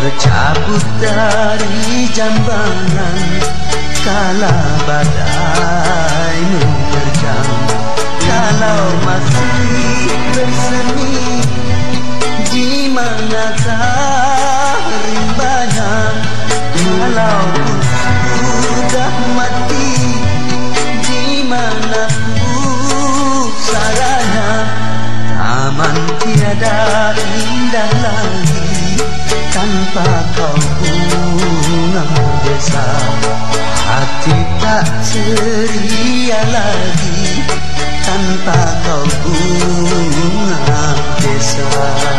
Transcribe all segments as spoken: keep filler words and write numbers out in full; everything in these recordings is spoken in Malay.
tercabut dari jambangan kala badai menerjang. Kalau masih bersemi, di manakah rimbanya? Kalau sudah mati, di mana pusaranya? Taman tiada indah lagi tanpa kau bunga desa. Hati tak ceria lagi tanpa kau bunga desa.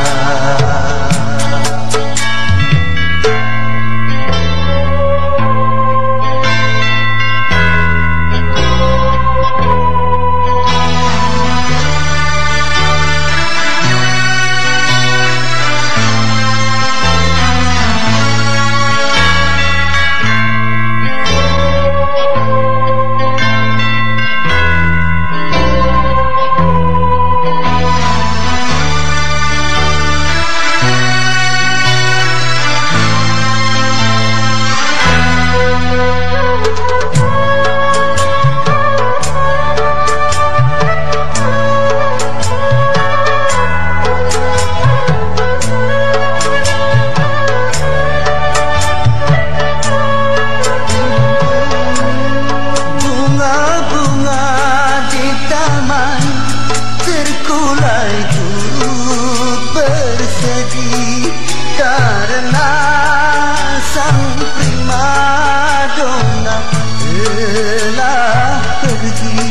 Karena sang primadona telah pergi.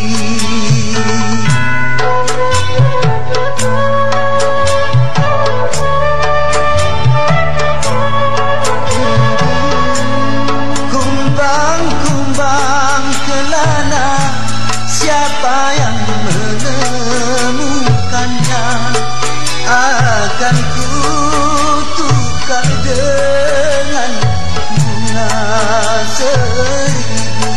Kumbang-kumbang kelana, siapa yang menemukannya? Akan ku tukar dengan bunga seribu.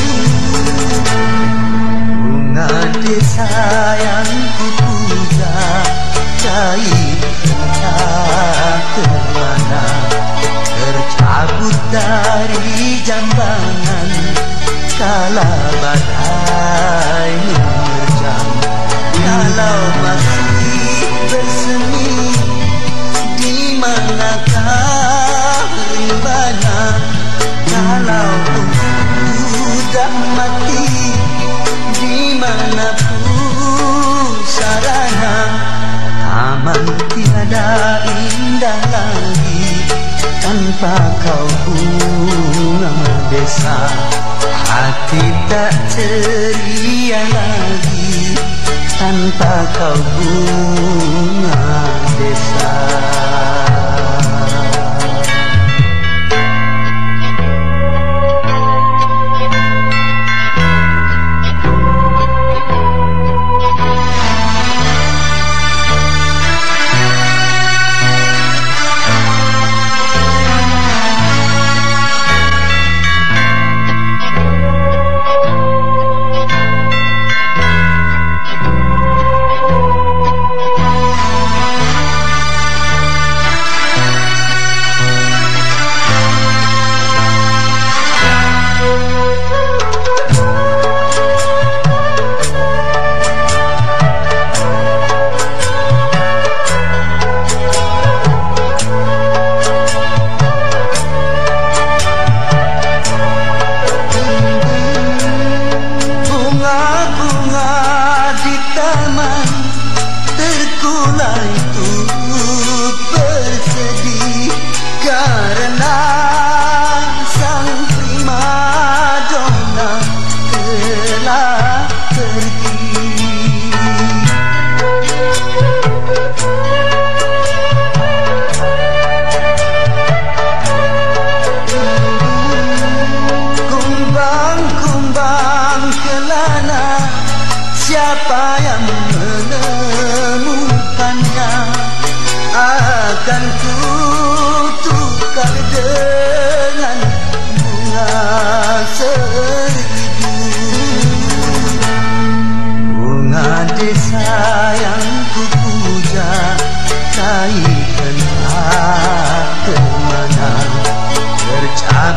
Bunga desa yang ku puja, cair entah kemana, tercabut dari jambangan kala badai menerjang. Kalau masih bersemi, di manakah rimbanya? Kalau sudah mati, di mana pusaranya? Taman tiada indah lagi tanpa kau bunga desa. Hati tak ceria lagi tanpa kau bunga desa. Siapa yang menemukannya? Akan ku tukar dengan bunga seribu. Bunga desa yang ku puja, cair entah kemana.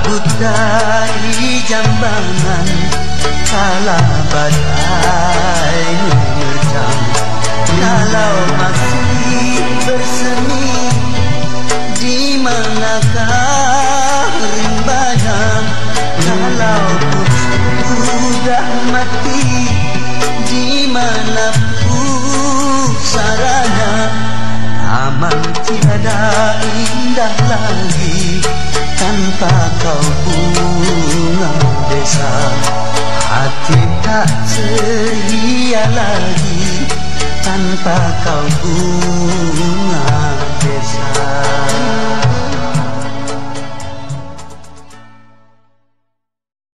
kabut dari jambangan kala badai menerjang. Kalau masih bersemi, di manakah rimbanya? Kalau pun sudah mati, di mana pusaranya? Aman tiada indah lagi tanpa kau bunga desa. Hati tak ceria lagi tanpa kau bunga